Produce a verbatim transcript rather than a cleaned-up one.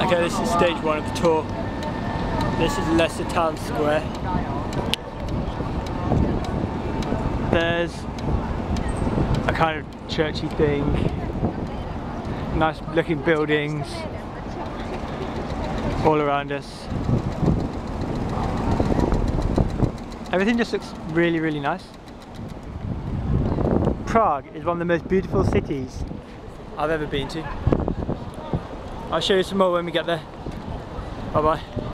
Okay, this is stage one of the tour. This is Leicester Town Square. There's a kind of churchy thing. Nice looking buildings all around us. Everything just looks really, really nice. Prague is one of the most beautiful cities I've ever been to. I'll show you some more when we get there. Bye bye.